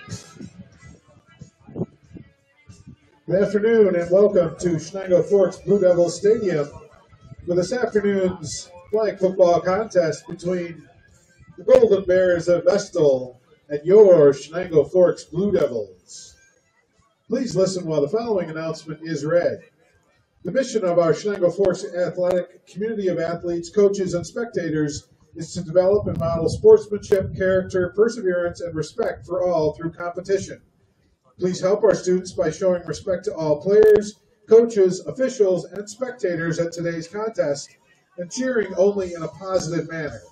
Good afternoon and welcome to Shenango Forks Blue Devils Stadium for this afternoon's flag football contest between the Golden Bears of Vestal and your Shenango Forks Blue Devils. Please listen while the following announcement is read. The mission of our Shenango Forks athletic community of athletes, coaches, and spectators is to develop and model sportsmanship, character, perseverance, and respect for all through competition. Please help our students by showing respect to all players, coaches, officials, and spectators at today's contest, and cheering only in a positive manner.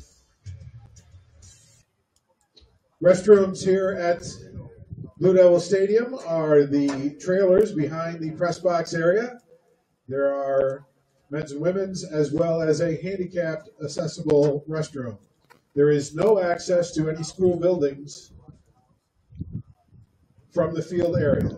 Restrooms here at Blue Devil Stadium are the trailers behind the press box area. There are men's and women's as well as a handicapped accessible restroom. There is no access to any school buildings from the field area.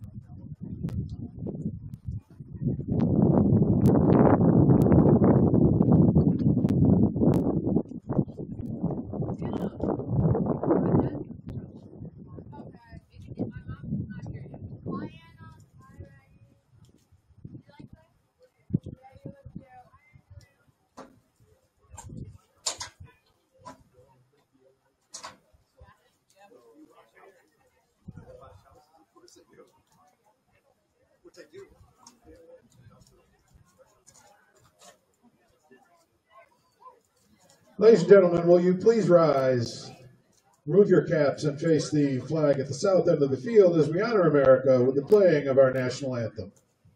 Ladies and gentlemen, will you please rise, remove your caps, and face the flag at the south end of the field as we honor America with the playing of our national anthem.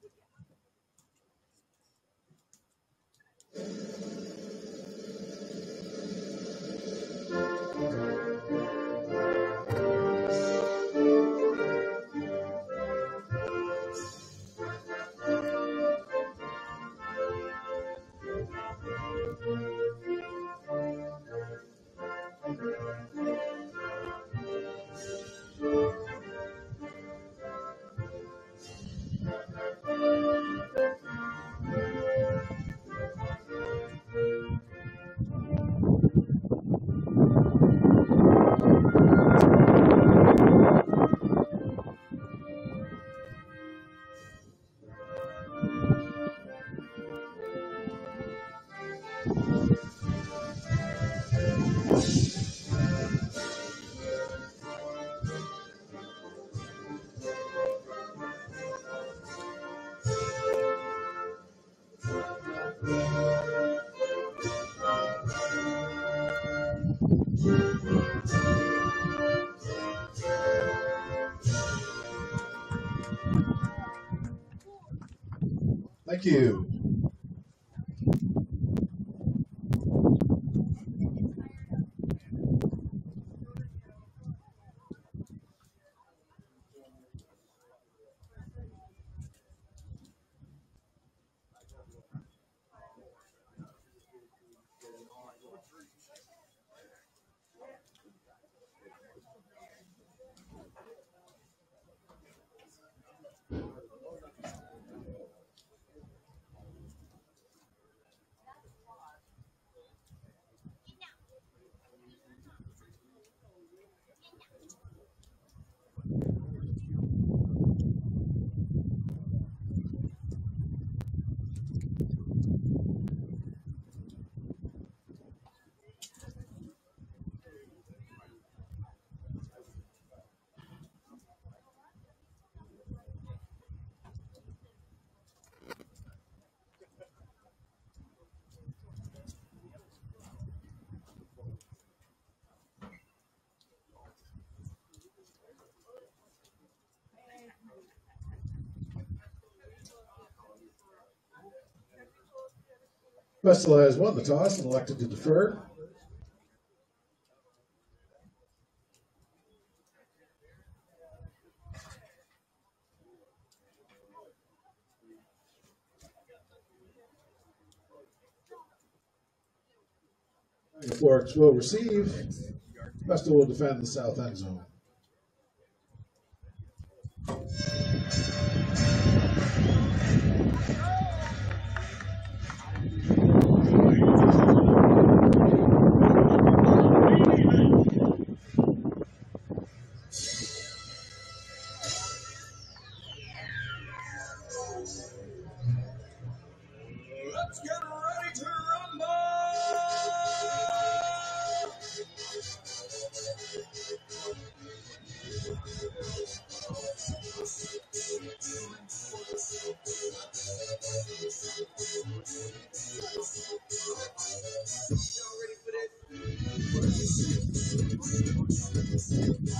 Thank you. Vestal has won the toss and elected to defer. The Forks will receive. Vestal will defend the south end zone.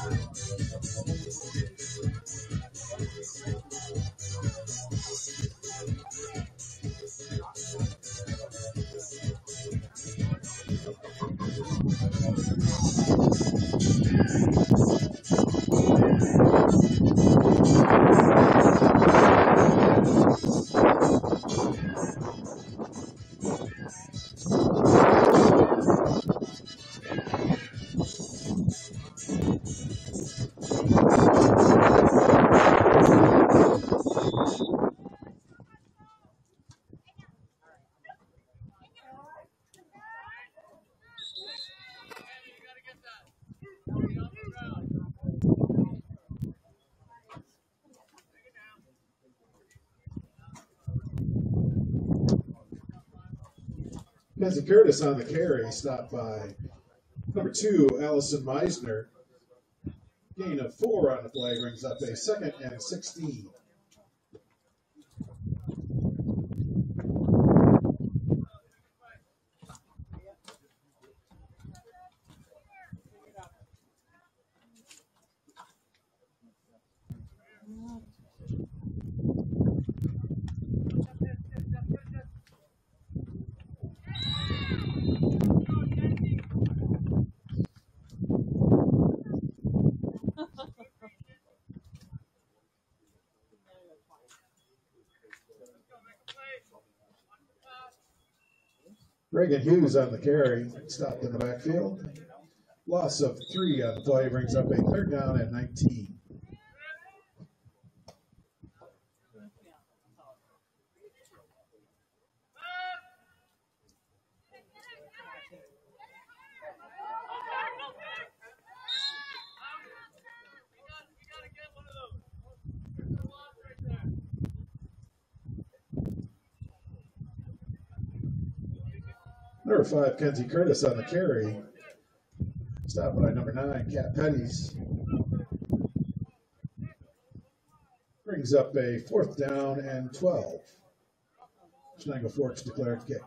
Kenzie Curtis on the carry, stopped by number 2, Allison Meisner. Gain of 4 on the play brings up a 2nd and 16. Reagan Hughes on the carry, stopped in the backfield. Loss of 3 on the play brings up a 3rd down and 19. Number 5, Kenzie Curtis on the carry. Stopped by number 9, Kat Petties. Brings up a 4th down and 12. Shenango Forks declared kick.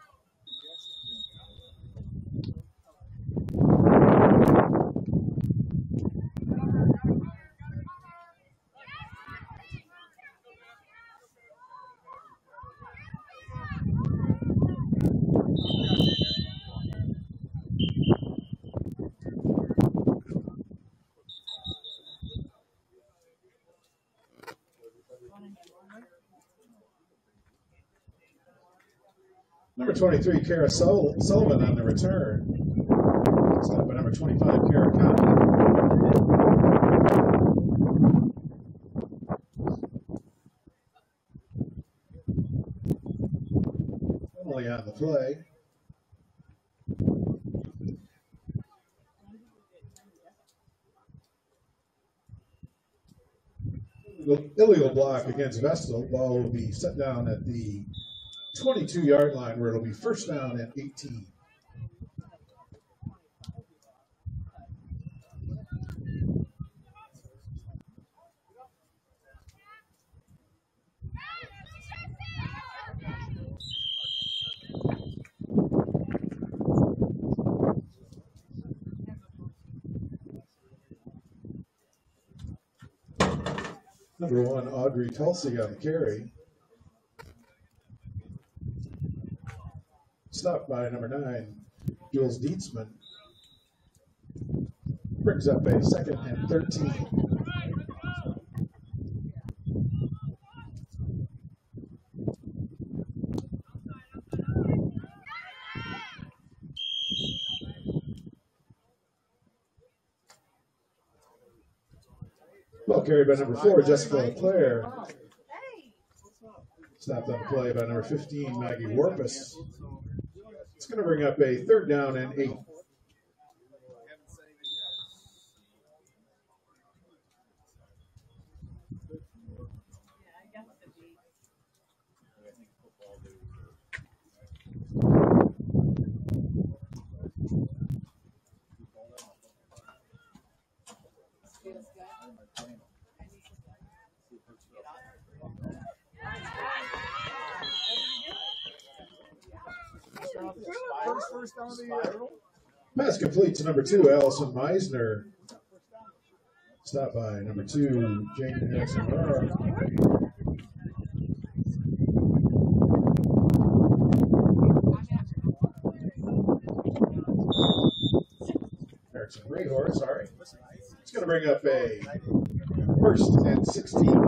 Number 23, Kara Sullivan on the return. Stopped by number 25, Kara Conley. Penalty on the play. Illegal block against Vestal. Ball will be set down at the 22-yard line, where it'll be 1st down and 18. Number 1, Audrey Tulsi on the carry. Stopped by number 9, Jules Dietzman. Brings up a 2nd and 13. Ball carried by number 4, Jessica LeClaire. Stopped on the play by number 15, Maggie Warpus. It's going to bring up a 3rd down and 8. Pass complete to number 2, Allison Meisner. Stop by number 2, Jane Harrison-Rara. Erickson Rayhor, sorry. It's going to bring up a 1st and 16.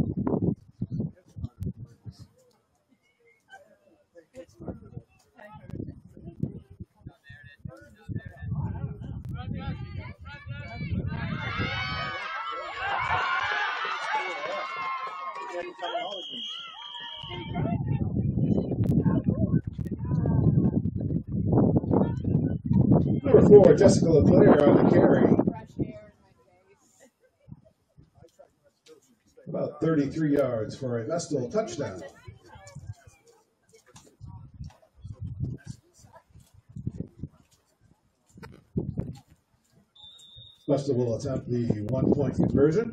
Number 4, Jessica LeClaire on the carry. About 33 yards for a Vestal touchdown. Vestal will attempt the 1-point conversion.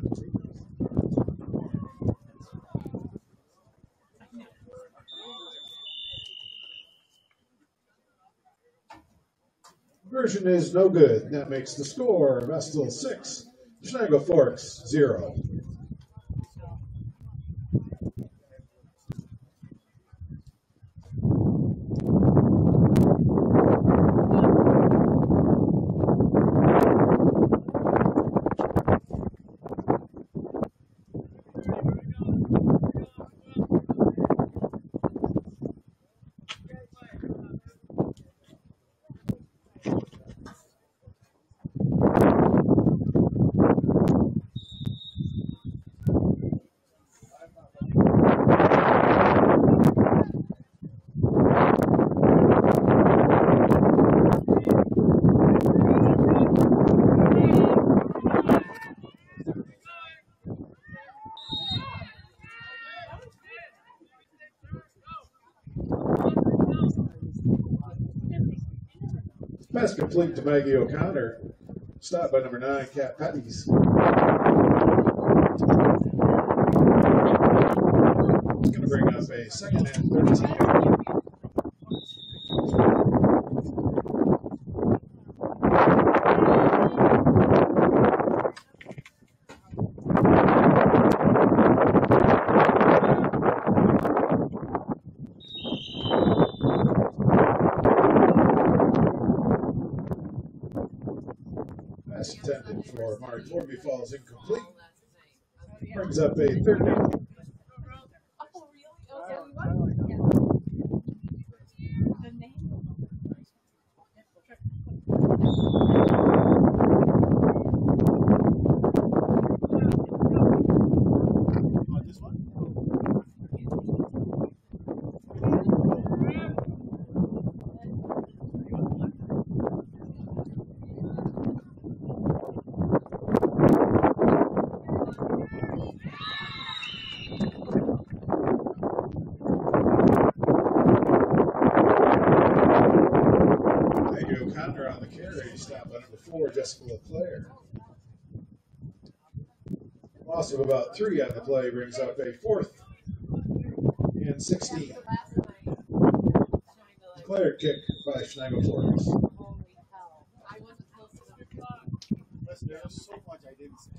Conversion is no good. That makes the score Vestal 6, Chenango Forks 0. Pass complete to Maggie O'Connor. Stop by number 9, Kat Petties. It's going to bring up a 2nd and 13. Intended for Mark Torby falls incomplete. Brings up a 3rd down. O'Connor on the carry, stop by number 4, Jessica LeClaire. Loss of about 3 on the play brings up a 4th and 16. LeClaire kick by Chenango Forks. There's so much I didn't say.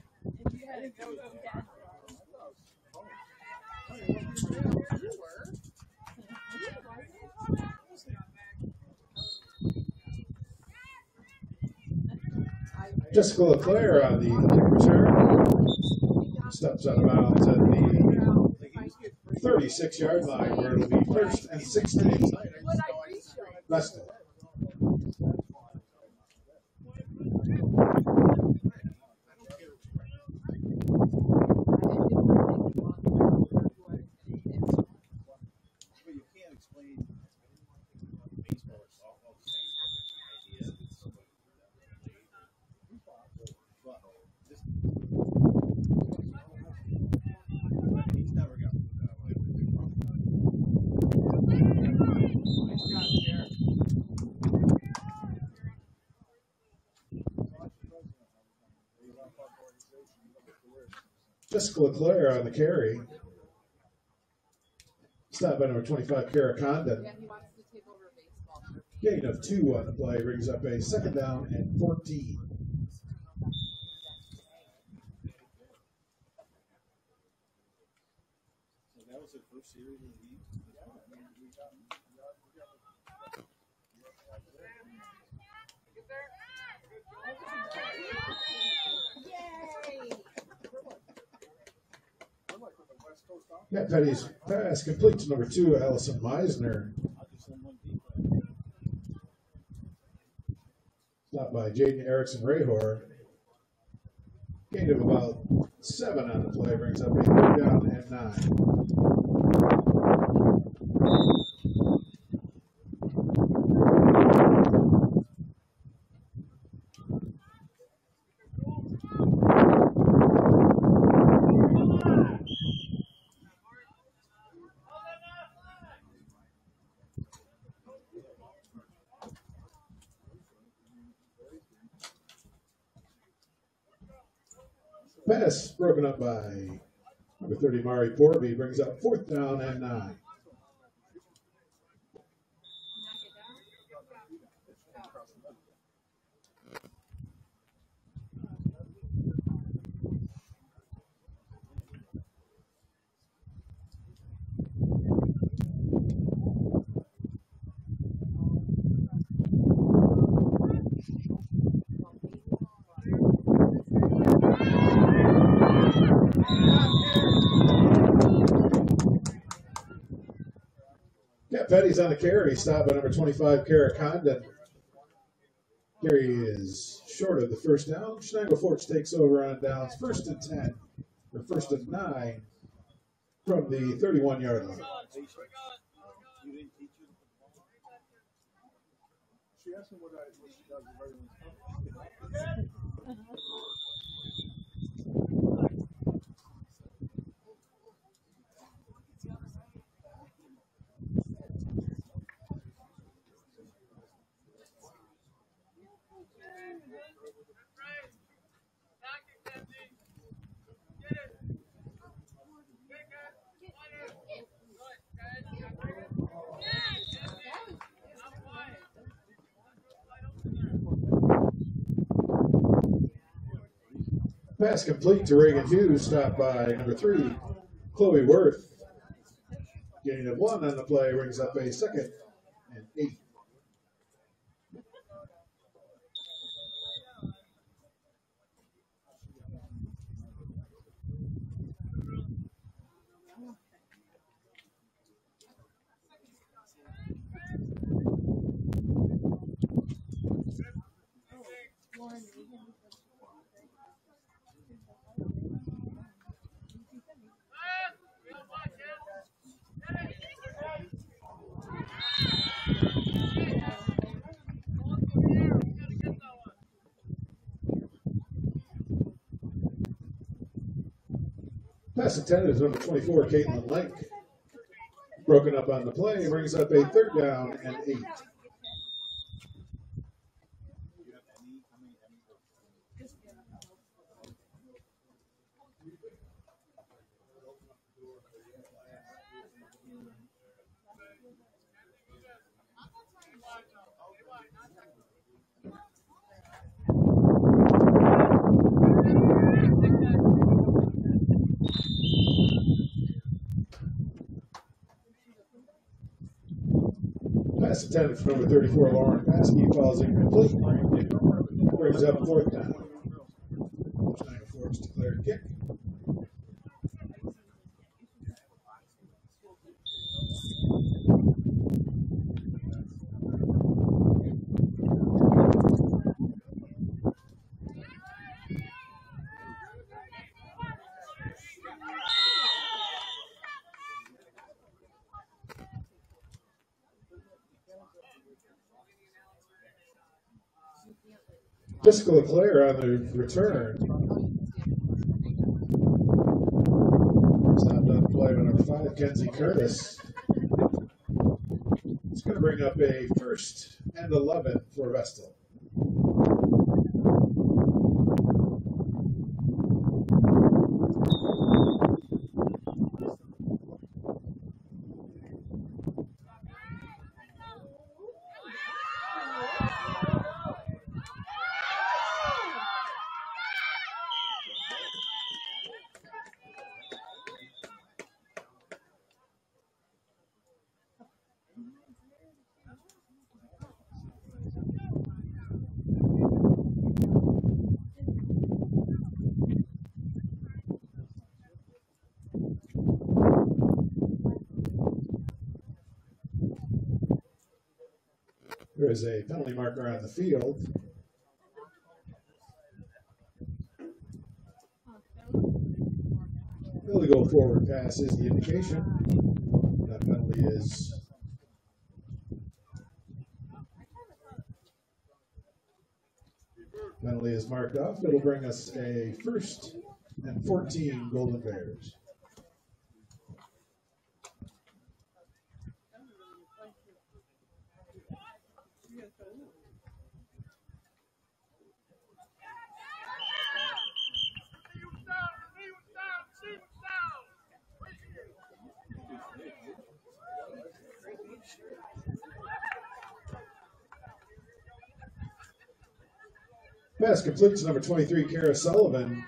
Jessica LeClaire on the kick return. Steps out of bounds at the 36-yard line, where it'll be 1st and 16. Vestal. Jessica LeClaire on the carry. Stop by number 25, Kara Condon. Gain of 2 on the play brings up a 2nd down and 14. Matt Petty's pass complete to number 2, Allison Meisner. Stopped by Jaden Erickson Rahor. Gain of about 7 on the play, brings up a 3rd down and 9. Pass broken up by number 30, Mari Porby, brings up 4th down and 9. Petty's on the carry, stopped by number 25, Kara Condon. Carry is short of the 1st down. Shenango Forks takes over on downs, 1st and 10, or 1st and 9 from the 31-yard line. Pass complete to Reagan Hughes, stopped by number 3, Chloe Worth. Gain of 1 on the play, brings up a 2nd and 8. Pass intended is number 24, Caitlin Link. Broken up on the play, brings up a 3rd down and 8. Pass intended for number 34, Lauren Paskey, falls incomplete. Brings up 4th down. Shenango Forks declared kick. Jessica LeClaire on the return. Stopped on play with number 5, Kenzie Curtis. It's going to bring up a 1st and 11 for Vestal. There is a penalty marker on the field. Illegal forward pass is the indication. That penalty is marked off. It'll bring us a 1st and 14 Golden Bears. Pass complete to number 23, Kara Sullivan,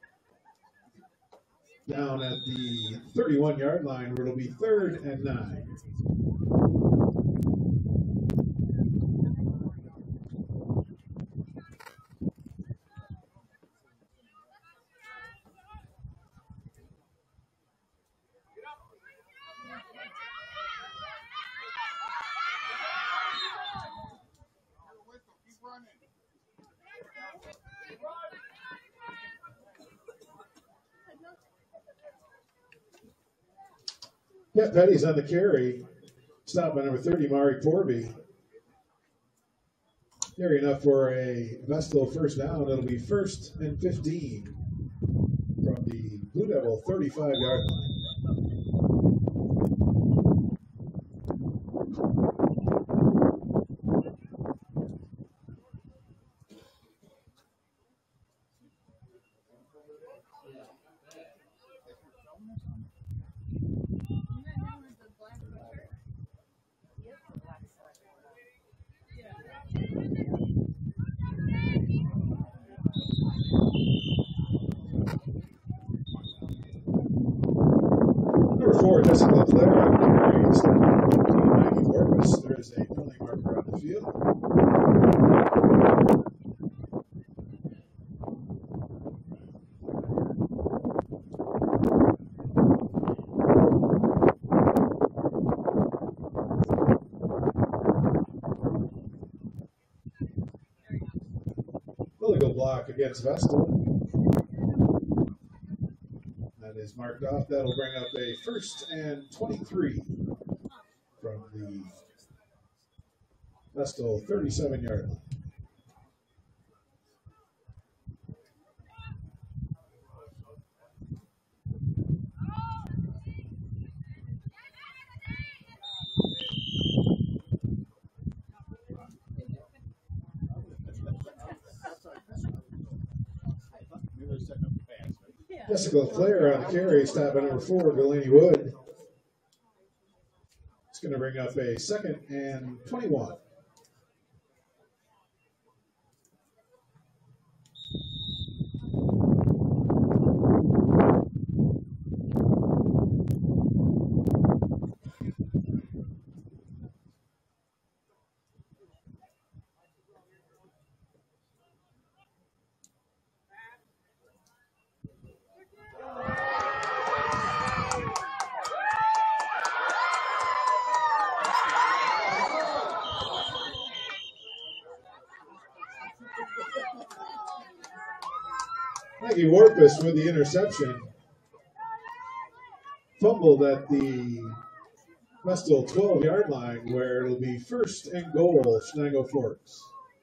down at the 31-yard line, where it'll be 3rd and 9. Matt Petty's on the carry. Stop by number 30, Mari Corby. Carry enough for a Vestal first down. It'll be 1st and 15 from the Blue Devil 35-yard line. Jessica Flair on the carries. Maggie Warpus. There is a penalty marker on the field. Illegal block against Vestal. Is marked off. That'll bring up a 1st and 23 from the Vestal 37-yard line. Jessica Flair on the carry, stop by number 4, Delaney Wood. It's going to bring up a 2nd and 21. Maggie Warpus with the interception. Fumbled at the Vestal 12-yard line, where it'll be 1st and goal, Shenango Forks.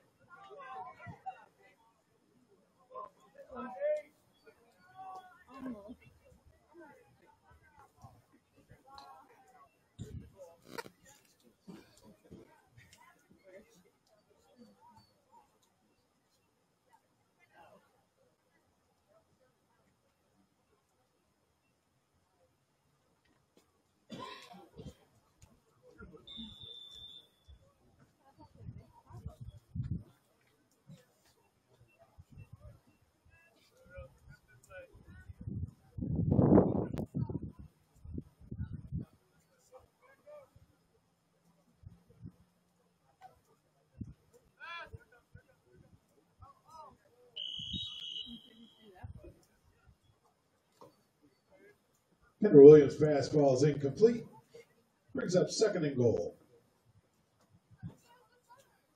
Kendra Williams' fastball is incomplete. Brings up 2nd and goal.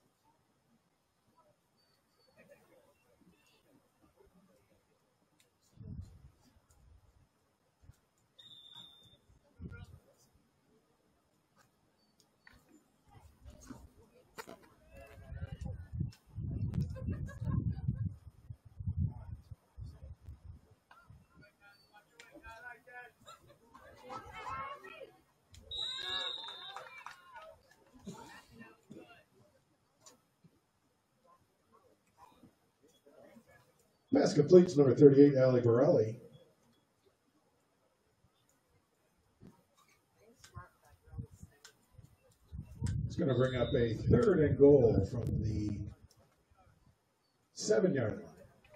Pass complete to number 38, Ali Borelli. It's going to bring up a 3rd and goal from the 7-yard line.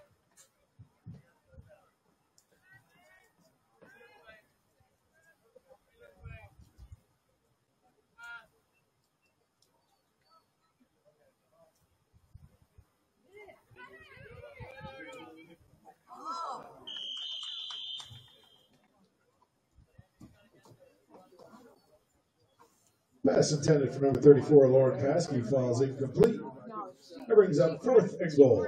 Pass intended for number 34, Lauren Paskey, falls incomplete. That brings up 4th and goal.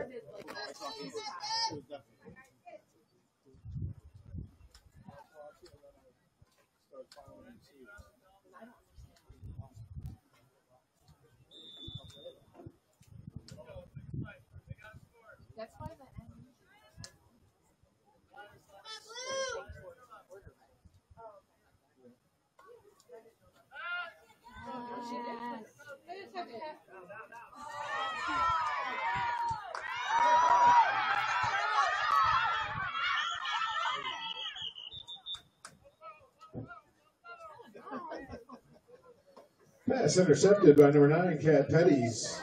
Pass intercepted by number 9, Kat Petties.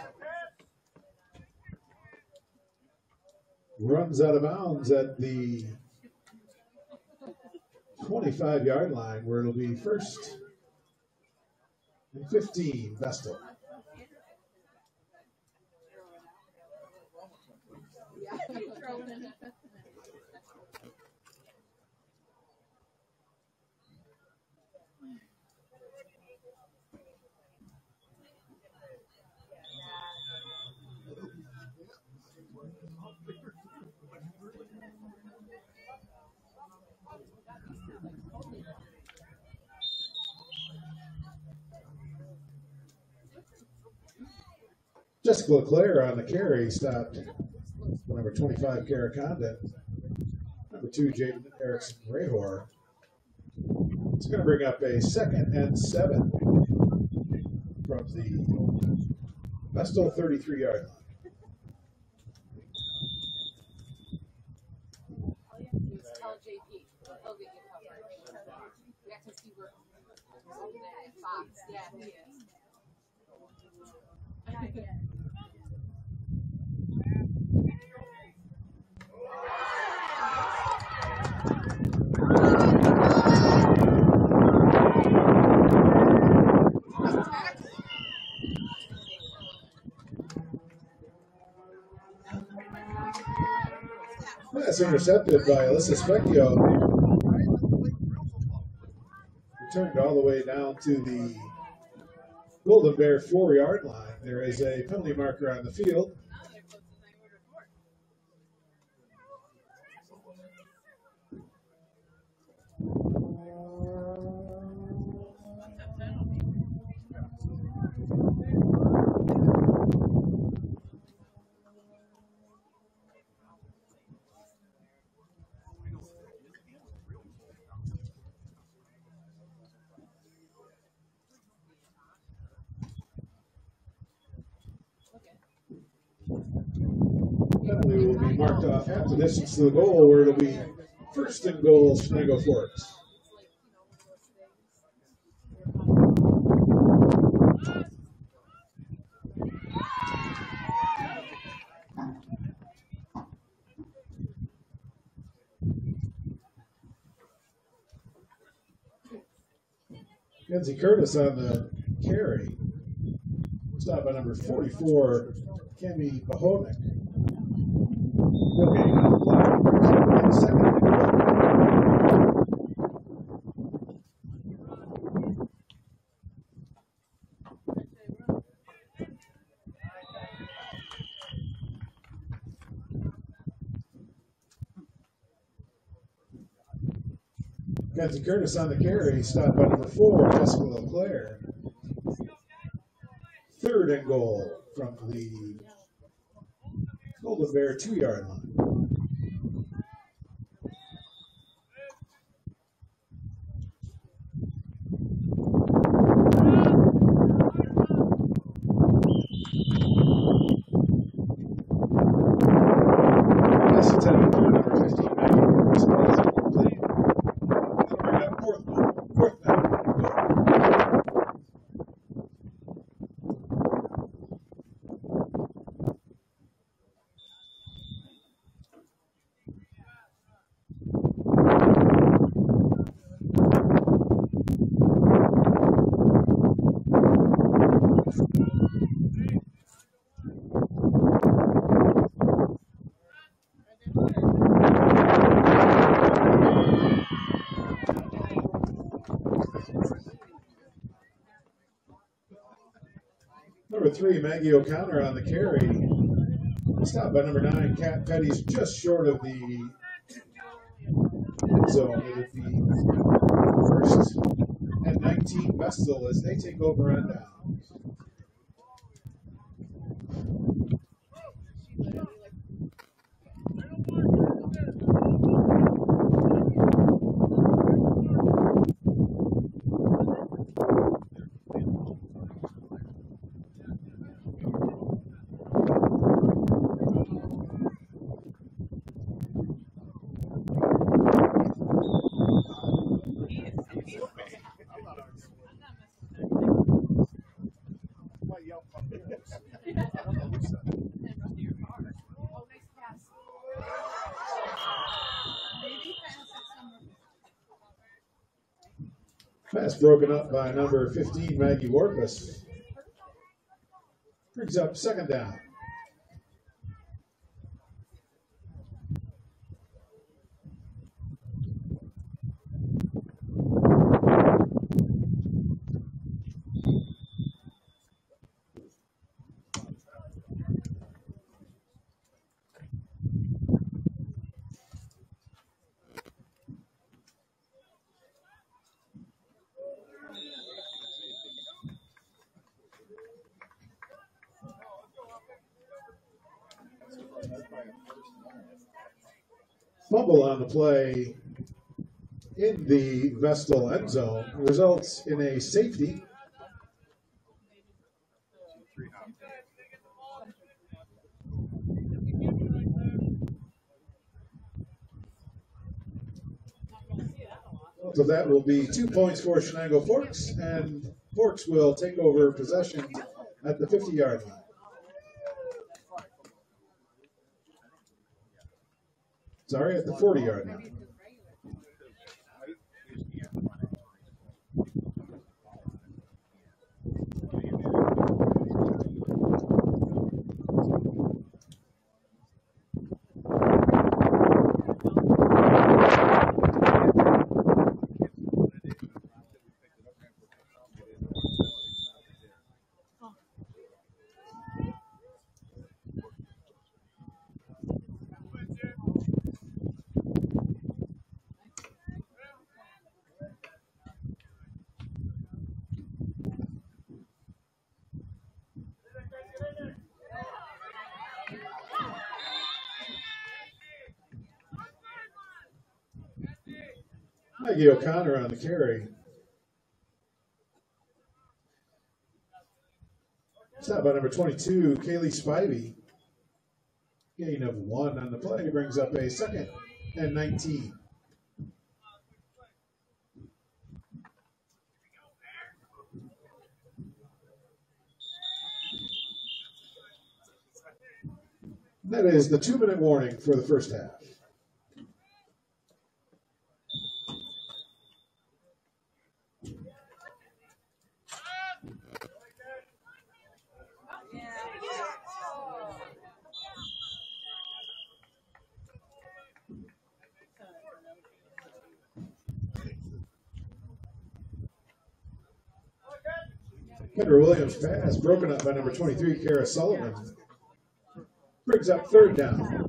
Runs out of bounds at the 25-yard line, where it'll be 1st and 15, Vestal. Jessica LeClaire on the carry, stopped number 25, Kara Condon. Number 2, Jaden Erickson Rahor. It's going to bring up a 2nd and 7 from the Vestal 33-yard line. Tell JP, he'll get you coverage. Yeah, because he works at Fox. Yeah, he is. That's intercepted by Alyssa Specchio. Returned all the way down to the Golden Bear 4-yard line. There is a penalty marker on the field. Penalty will be marked off half the distance to the goal, where it'll be 1st and goal, Shenango Forks. Kenzie Curtis on the carry. Stopped by number 44, Cami Pahonik. Kenzie Curtis on the carry, stopped by number 4, Jessica LeClaire. 3rd and goal from the Golden Bear 2-yard line. 3, Maggie O'Connor on the carry. Stop by number 9, Kat Petty's just short of the zone. It'll be first and 19 Vestal as they take over on down. Pass broken up by number 15, Maggie Warpus. Brings up second down. Fumble on the play in the Vestal end zone results in a safety. So that will be 2 points for Shenango Forks, and Forks will take over possession at the 50-yard line. Sorry, at the 40-yard line. Maggie O'Connor on the carry. Stop by number 22, Kaylee Spivey. Gain of 1 on the play brings up a second and 19. That is the 2-minute warning for the first half. Kendra Williams pass broken up by number 23, Kara Sullivan. Brings up third down.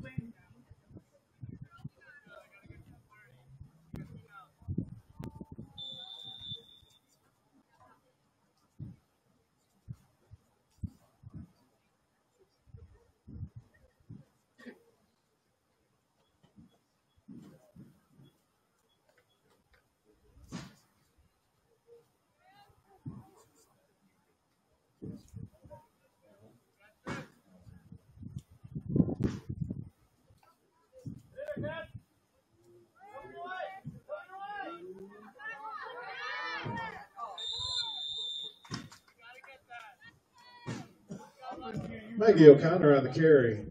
Maggie O'Connor on the carry.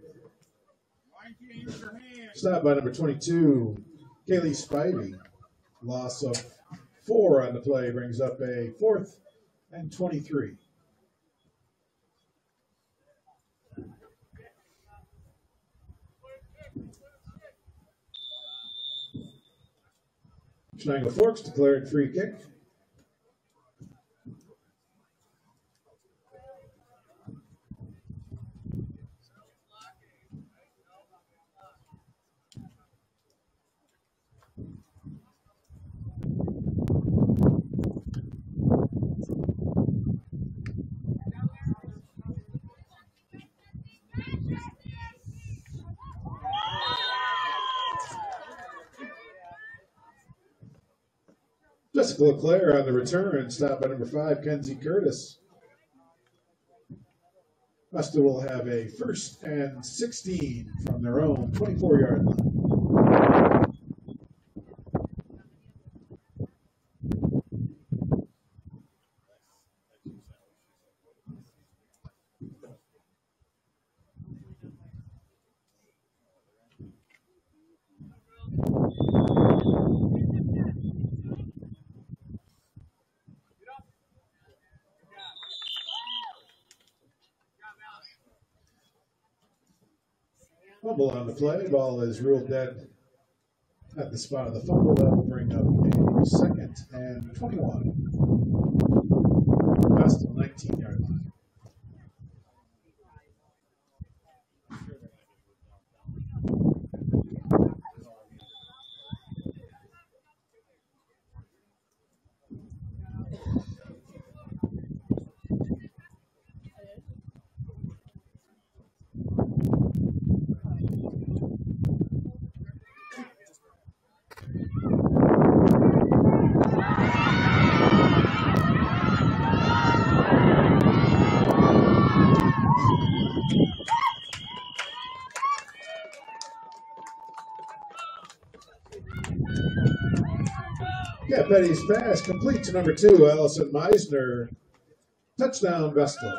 Stop by number 22, Kaylee Spivey. Loss of 4 on the play brings up a 4th and 23. Shenango Forks declared free kick. Jessica LeClaire on the return, stop by number 5, Kenzie Curtis. Vestal will have a 1st and 16 from their own 24-yard line. Fumble on the play. Ball is ruled dead at the spot of the fumble. That will bring up a 2nd and 21. Vestal 19-yard line. Petty's pass complete to number 2, Allison Meisner. Touchdown, Vestal.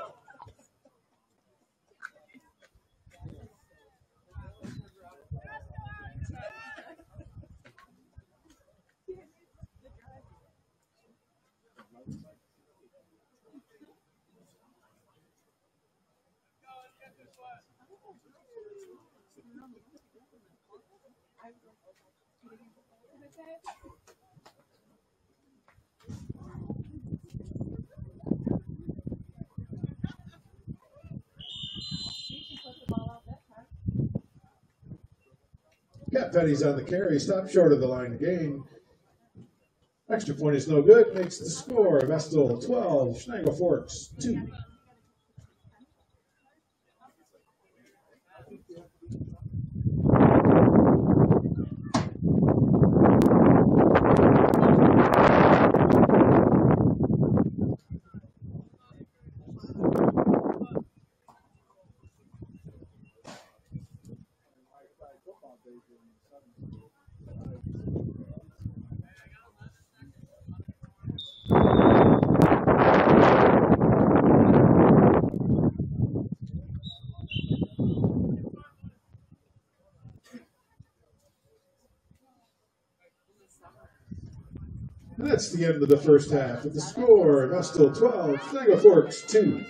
Petty's on the carry, stopped short of the line to gain. Extra point is no good, makes the score. Vestal 12, Shenango Forks 2. That's the end of the first half. With the score, Vestal 12, Shenango Forks 2.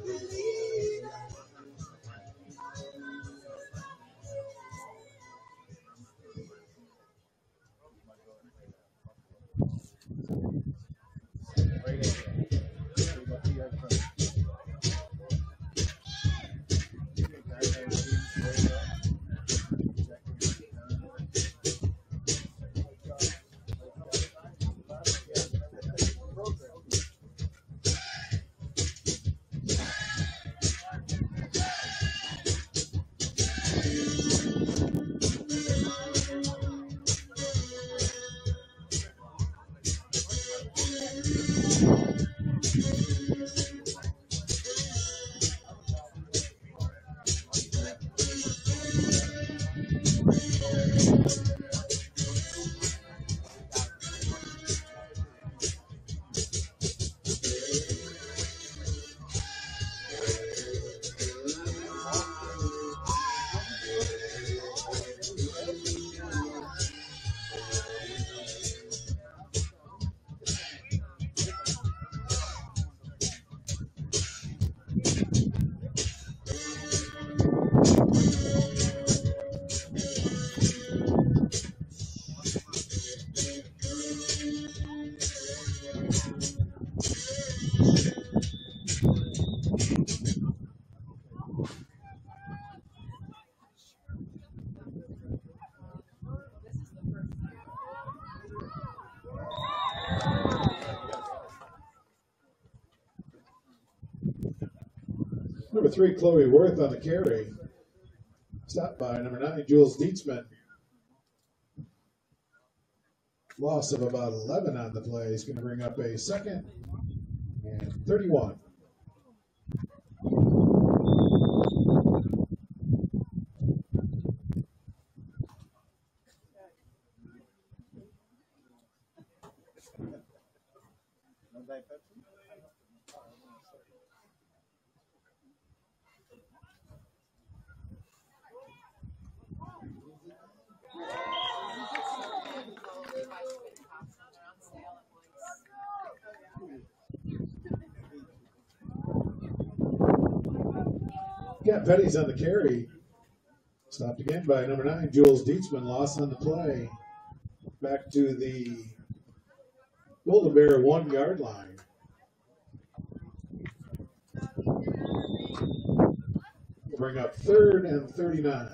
Number 3, Chloe Worth on the carry. Stopped by number 9, Jules Dietzman. Loss of about 11 on the play. He's going to bring up a second and 31. Cat Petty's on the carry. Stopped again by number 9, Jules Dietzman. Loss on the play. Back to the Golden Bear 1-yard line. We'll bring up 3rd and 39.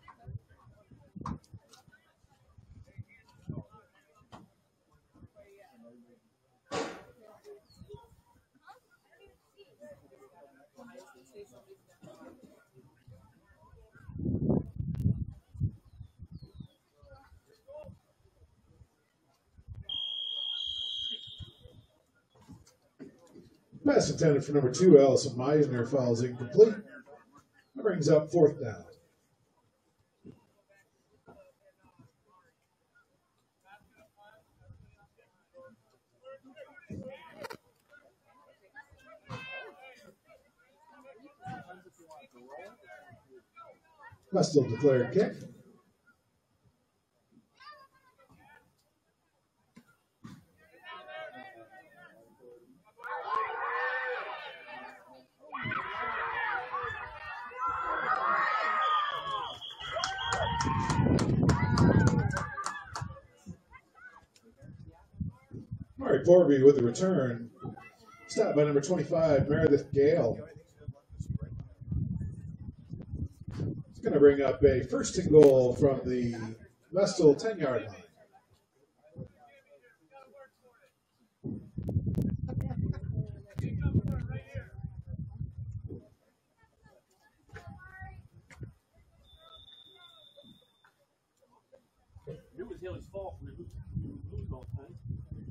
Pass intended for number 2, Allison Meisner, falls incomplete. That brings up 4th down. Vestal declared kick. Mari Porby with the return. Stopped by number 25, Meredith Gale. It's going to bring up a 1st and goal from the Vestal 10-yard line. It was Haley's fault. We lose all the time.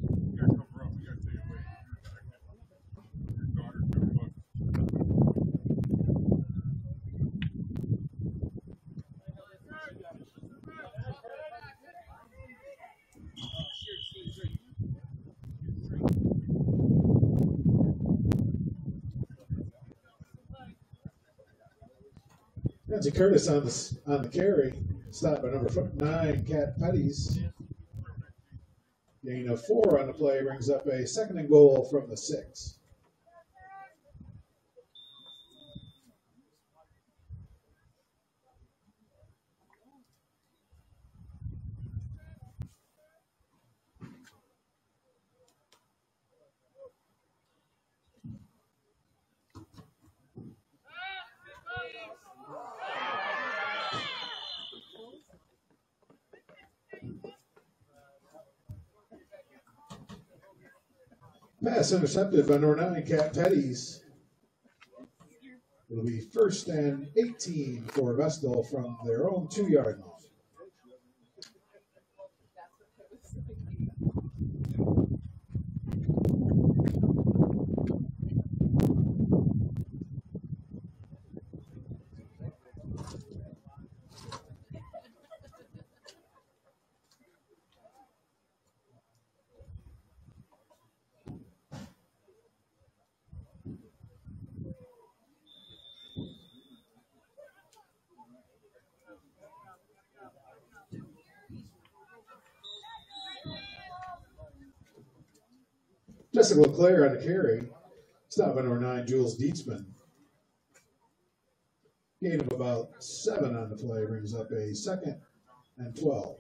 Nancy Curtis on the carry. Stopped by number 9, Cat Petties. Gain of 4 on the play brings up a 2nd and goal from the 6. Pass intercepted by number 9, Cat Petties. It'll be 1st and 18 for Vestal from their own 2-yard line. Jessica LeClaire on the carry. Stop by number 9, Jules Dietzman. Gain of about 7 on the play brings up a 2nd and 12.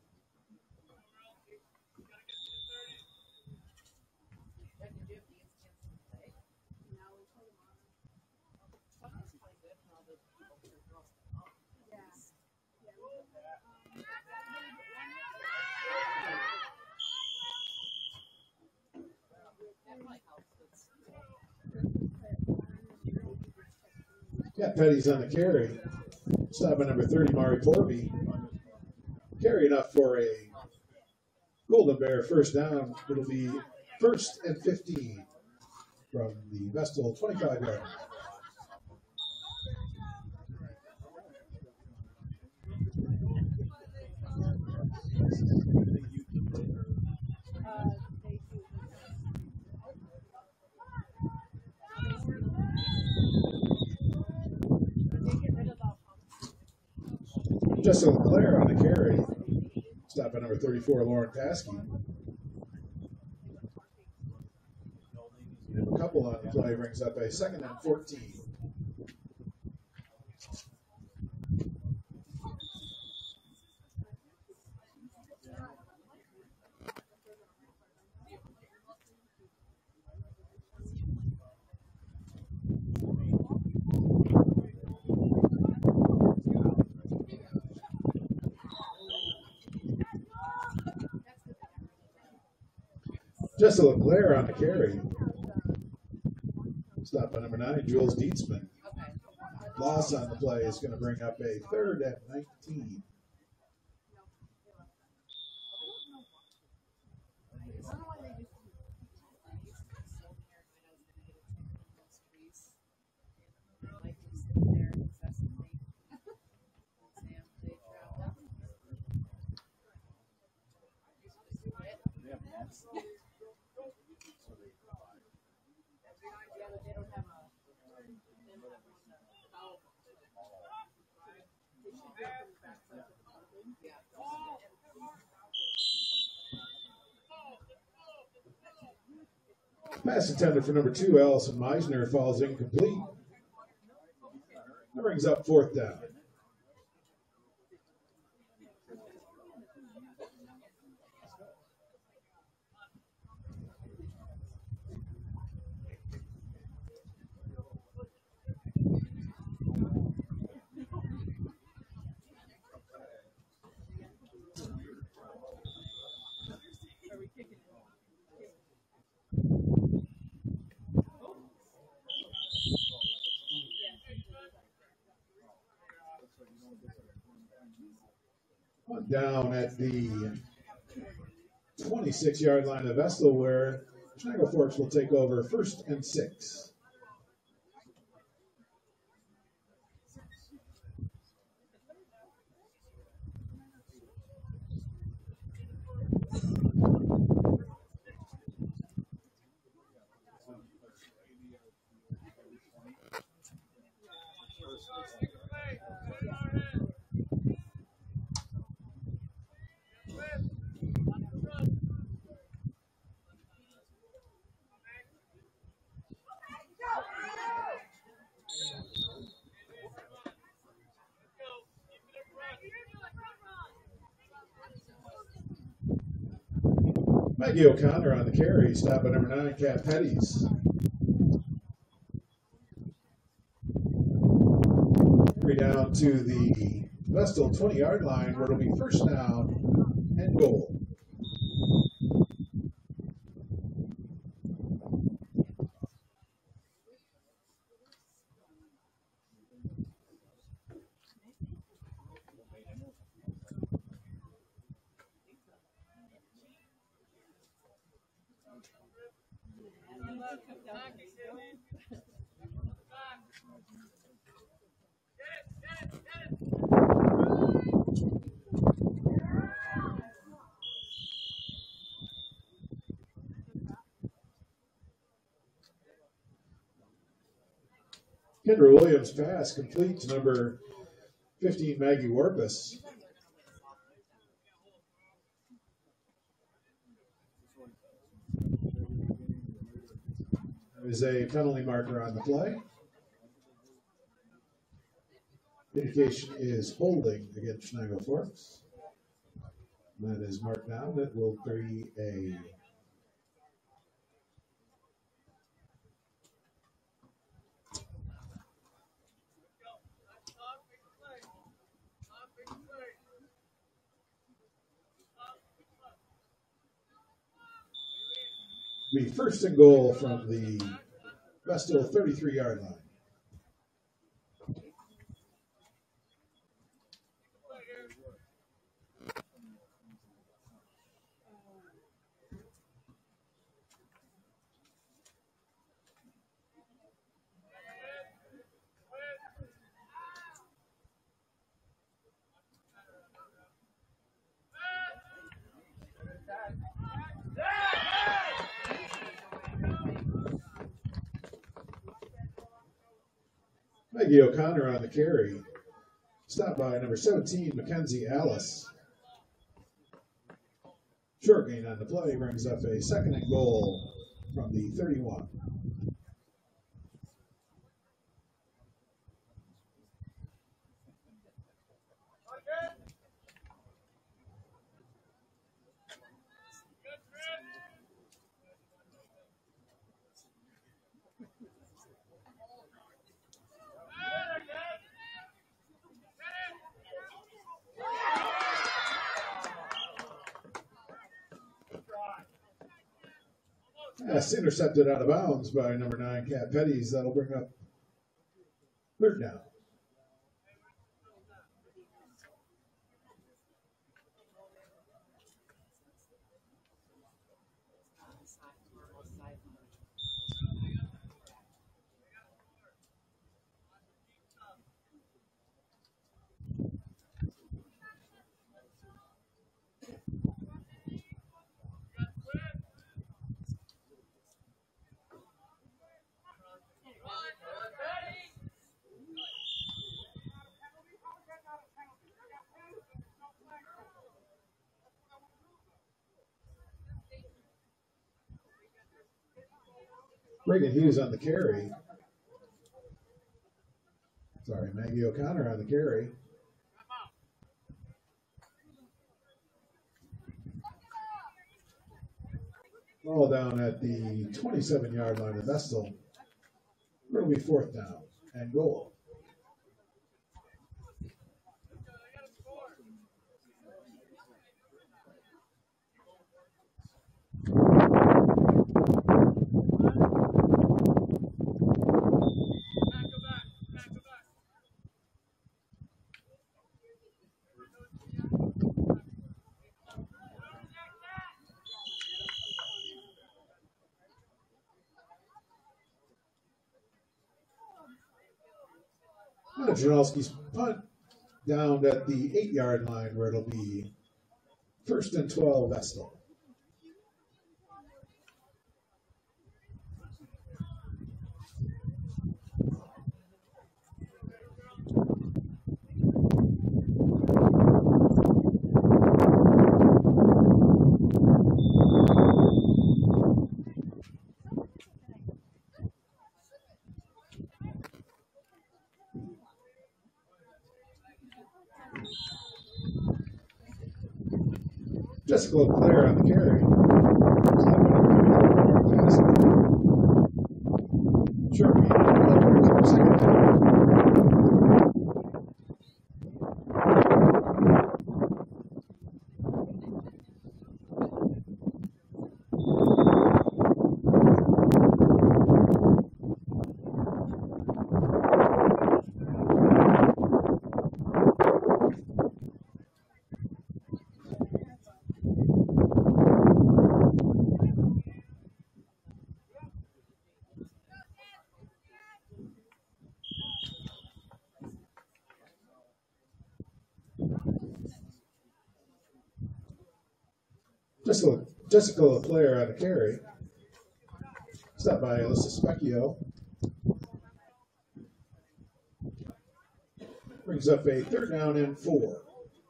Cat Petties on the carry. Stop by number 30, Mari Porby. Carry enough for a Golden Bear 1st down. It'll be 1st and 15 from the Vestal 25-yard line. Jessica LeClaire on the carry. Stop by number 34, Lauren Paskey. And a couple on the play brings up a 2nd and 14. Jessica LeClaire on the carry. Stop by number 9, Jules Dietzman. Loss on the play is going to bring up a 3rd and 19. Pass intended for number 2, Allison Meisner, falls incomplete. That brings up 4th down. Down at the 26-yard line of Vestal, where Schneider Forks will take over 1st and 6. Maggie O'Connor on the carry. Stop by number 9, Cat Petties. Carry down to the Vestal 20-yard line, where it'll be 1st down and goal. Kendra Williams pass complete to number 15, Maggie Warpus. There is a penalty marker on the play. Indication is holding against Shenango Forks. That is marked down. It will be a first and goal from the Vestal 33-yard line. Maggie O'Connor on the carry. Stopped by number 17, Mackenzie Alice. Short gain on the play brings up a second and goal from the 31. That's intercepted out of bounds by number 9, Kat Petties. That'll bring up third down. Reagan Hughes on the carry. Sorry, Maggie O'Connor on the carry. Ball down at the 27-yard line of Vestal. It'll be fourth down and goal. Janowski's punt down at the 8-yard line where it'll be first and 12 Vestal. Jessica LeClaire on the carry. Sure. Second down. Jessica LeClaire on a carry. Stopped by Alyssa Specchio. Brings up a 3rd down and 4.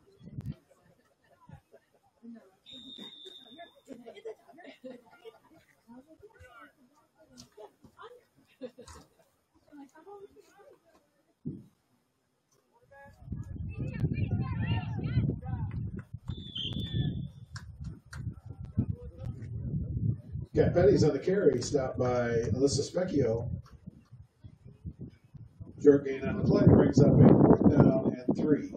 Got Petty's on the carry, stopped by Alyssa Specchio. Short gain on the play brings up a 4th down and 3.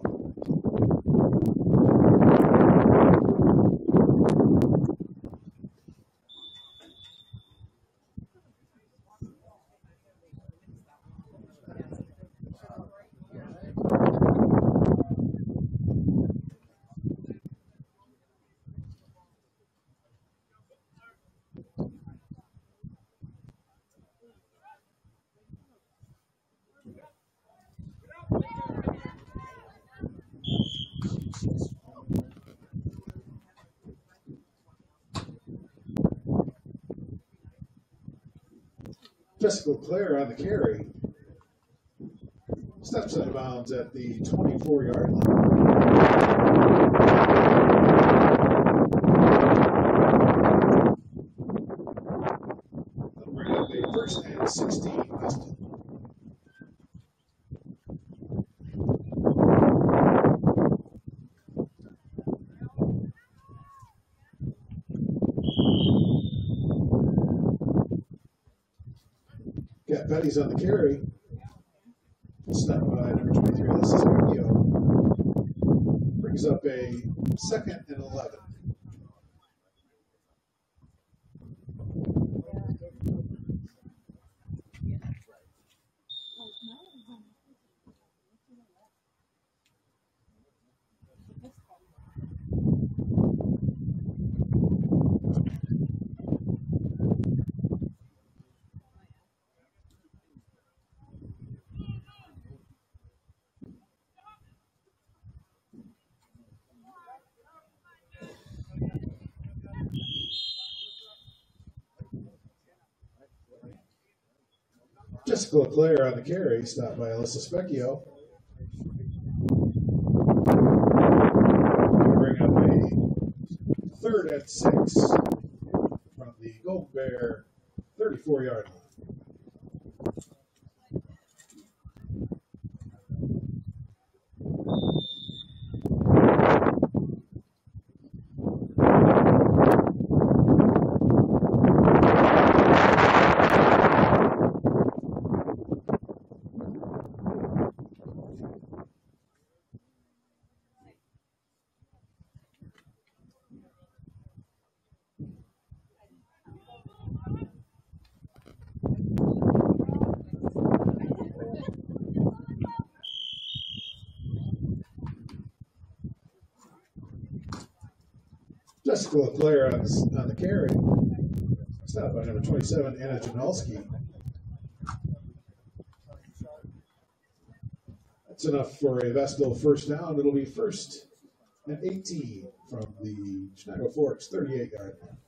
Jessica Clare on the carry. Steps out of bounds at the 24-yard line. That'll bring up a 1st and 16. Weston. Got Petty's on the carry. Snapped by number 23, Alyssa Specchio. Brings up a 2nd and 11. Jessica Leclaire on the carry, stopped by Alyssa Specchio. Bring up a 3rd and 6 from the Golden Bear 34-yard line. Jessica Leclaire on the carry. Stopped by number 27, Anna Janalski. That's enough for a Vestal 1st down. It'll be 1st and 18 from the Schneider Forks 38-yard line.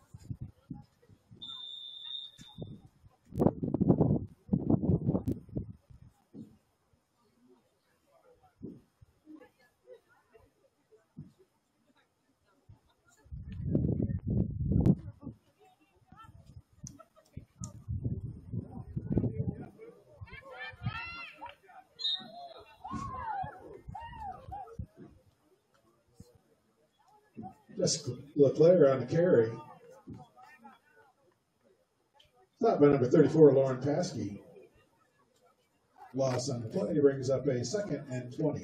Jessica Leclaire on the carry. Stopped by number 34, Lauren Paskey. Loss on the play brings up a 2nd and 20.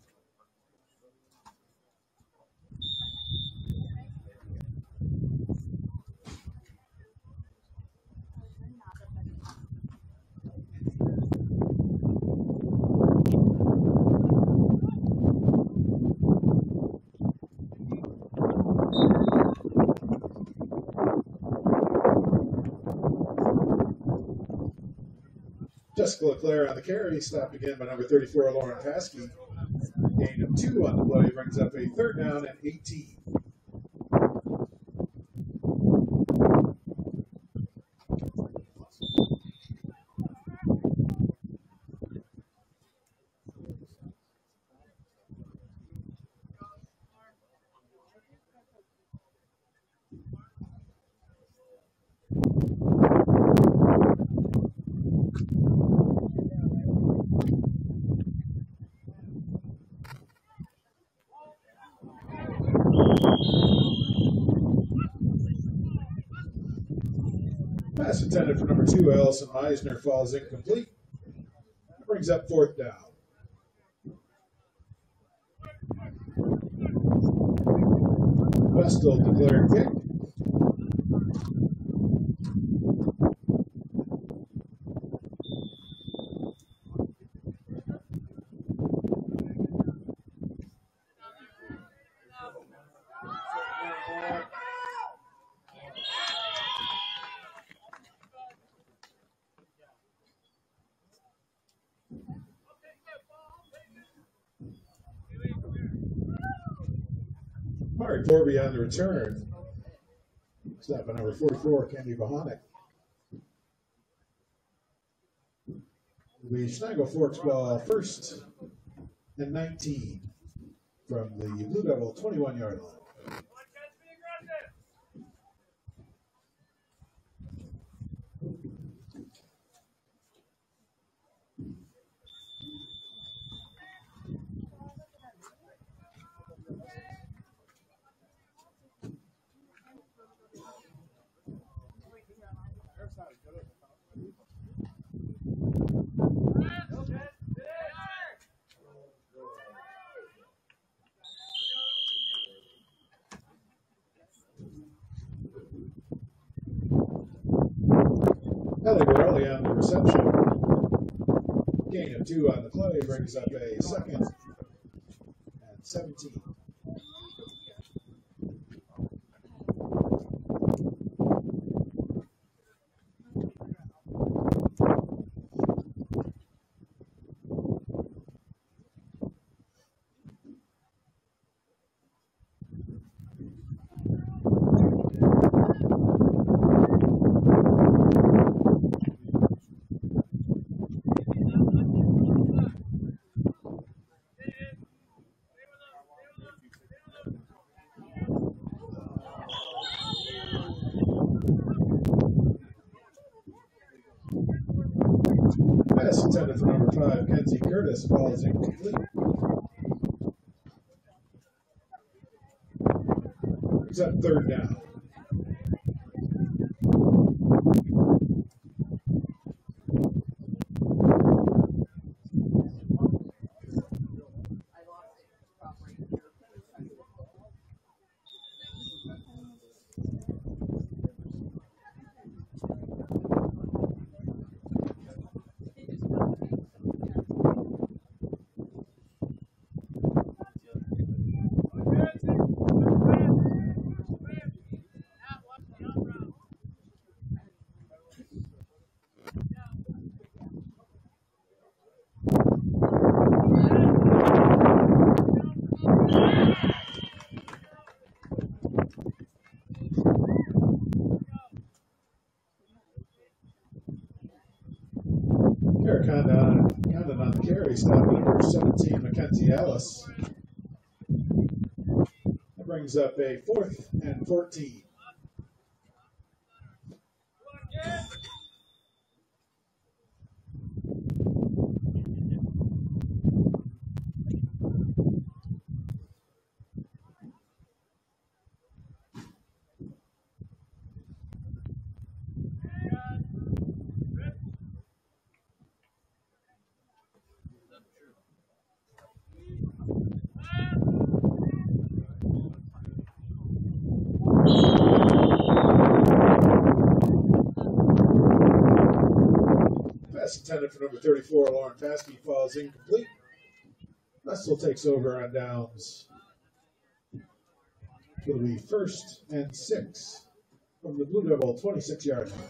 Jessica Leclaire on the carry, stopped again by number 34, Lauren Paskey. Gain of 2 on the play brings up a 3rd down and 18. Pass intended for number 2, Allison Meisner, falls incomplete. That brings up 4th down. Vestal declared kick. Mark Corby on the return. Stop by number 44, Candy Bohonic. The Schnagel Forks ball, 1st and 19 from the Blue Devil 21-yard line. Ellie Borelli on the reception. Gain of 2 on the play brings up a 2nd and 17. Pass intended for number 5, Kenzie Curtis, falls incomplete. Brings up 3rd down. Eric Condon on the carry, stop number 17, Mackenzie Ellis. That brings up a 4th and 14. Pass intended for number 34, Lauren Paskey, falls incomplete. Vestal takes over on downs. It'll be 1st and 6 from the Blue Devil 26-yard line.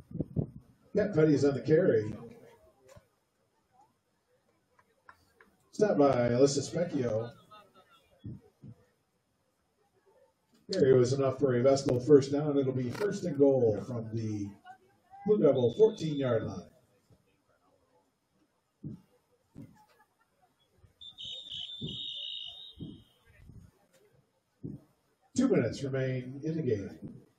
Cat Petty's on the carry. Stopped by Alyssa Specchio. Carry was enough for a Vestal first down. It'll be first and goal from the Blue Devil 14-yard line. Two minutes remain in the game.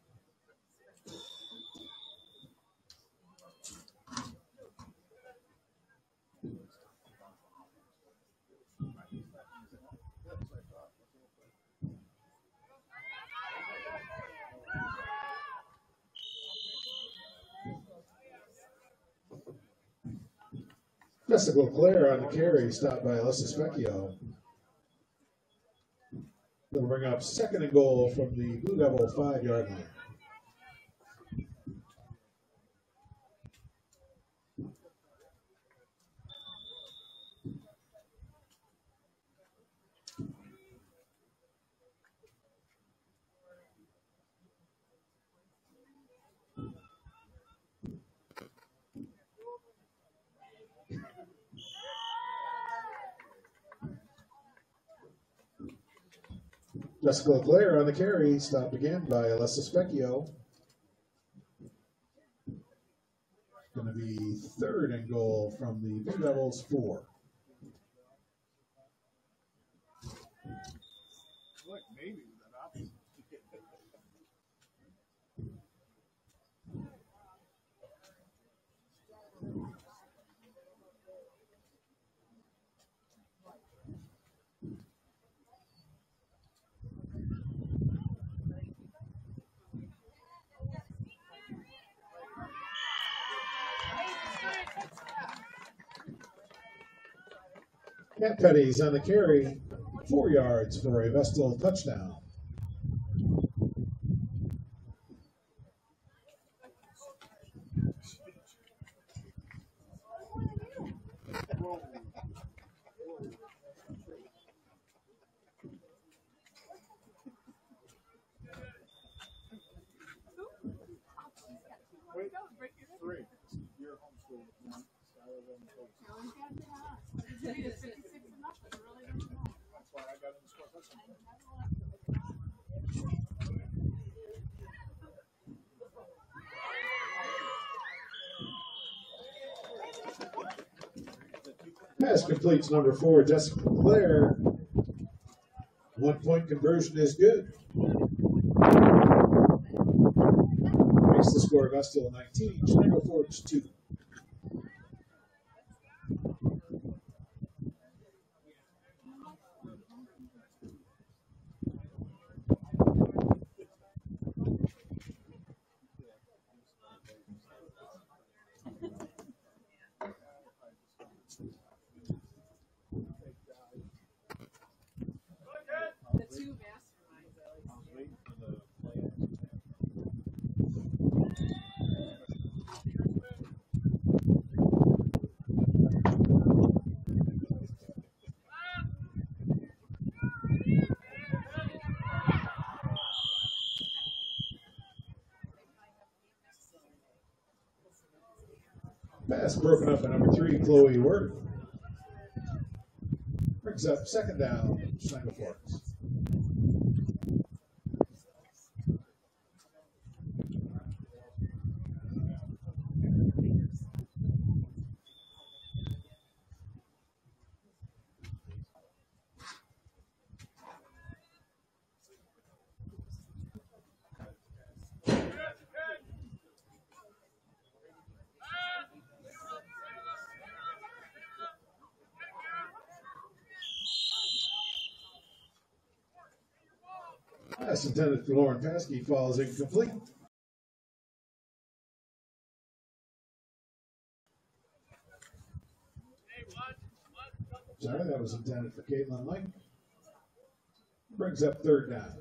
Jessica LeClaire on the carry, stopped by Alyssa Specchio. They'll bring up second and goal from the Blue Devil 5-yard line. Jessica LeClaire on the carry, stopped again by Alyssa Specchio. Going to be third and goal from the Blue Devils 4. Look, maybe that option. Cat Petty's on the carry, 4 yards for a Vestal touchdown. Three. You're homeschooled. That's why I got in the sport. Pass completes number 4, Jessica LeClaire. 1-point conversion is good. Makes the score Vestal 19, Schneider Forge 2. The two masterminds, I was waiting for the play. Pass broken up by number 3, Chloe Worth. Brings up second down, Schneider Forks. Pass intended for Lauren Paskey falls incomplete. Sorry, that was intended for Caitlin Link. Brings up third down.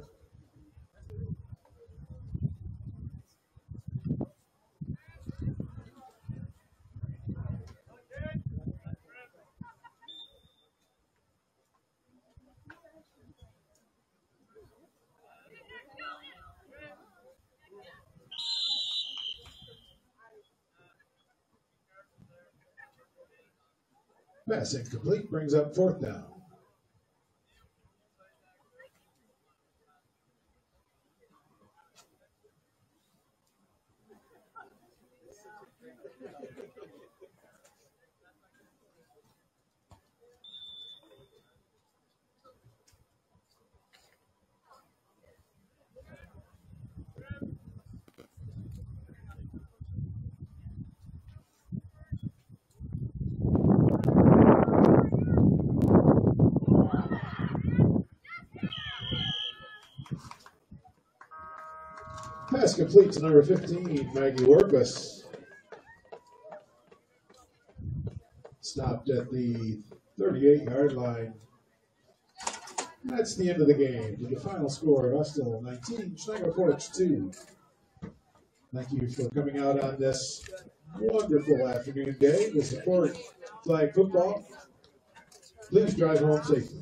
Pass incomplete brings up fourth down. Pass complete to number 15, Maggie Workus. Stopped at the 38-yard line. That's the end of the game. To the final score, Vestal 19, Schneider Forge 2. Thank you for coming out on this wonderful afternoon day to support flag football. Please drive home safely.